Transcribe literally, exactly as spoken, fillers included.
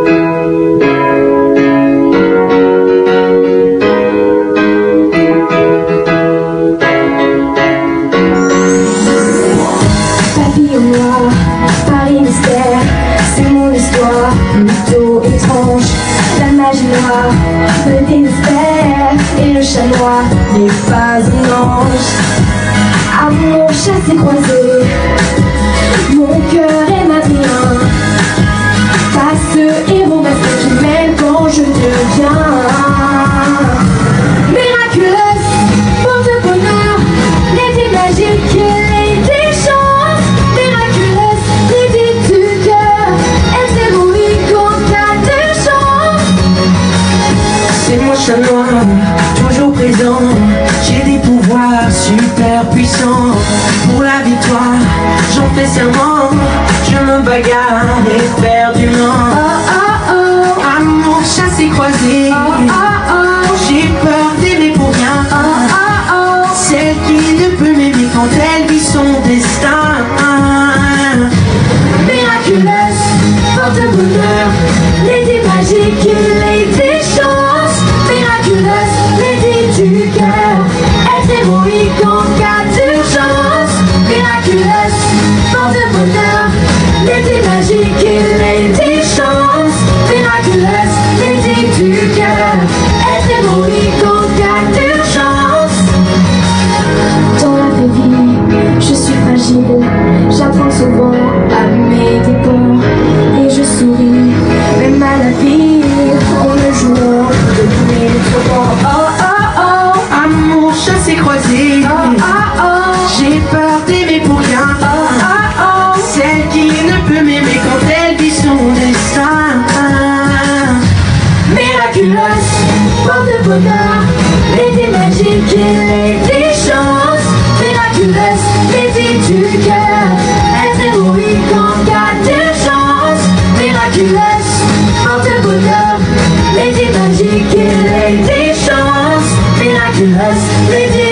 C'est mon histoire plutôt étrange. La magie noire me désespère et le chat noir n'est pas un ange. À mon chassé croisé, mon cœur est madrien. Pas ce héros masqué qui m'aime quand je deviens miraculeuse, porte-bonheur, l'été magique et l'été chance. Miraculeuse, l'été du cœur, être héroïque en cas de chance. C'est mon chat noir, toujours présent. J'ai des pouvoirs super puissants. Pour la victoire, j'en fais serment. Je me bagarre éperdument. Oh oh oh, Amour chassé croisé. oh oh oh, J'ai peur d'aimer pour rien. oh oh oh. Celle qui ne peut m'aimer quand elle vit son destin. Miraculeuse, porte-bonheur, l'été magique et l'été chance. Miraculeuse, l'été du cœur, être héroïque en cas d'urgence. Miraculeuse, porte-bonheur, l'été magique et l'été chance. Miraculeuse, l'été du cœur, être héroïque en cas d'urgence. Dans la vraie vie, je suis fragile, j'apprends souvent à mes dépens et je souris, même à la vie, en me jouant depuis trop longtemps. Oh oh oh, Amour chassé croisé. oh oh oh, J'ai peur d'aimer pour rien. oh oh oh. Celle qui ne peut m'aimer quand elle vit son destin. Miraculeuse, porte-bonheur, l'été magique et l'été chance. Miraculeuse, l'été du cœur, être héroïque en cas d'urgence. Miraculeuse, porte-bonheur, l'été magique et l'été chance. Miraculeuse, l'été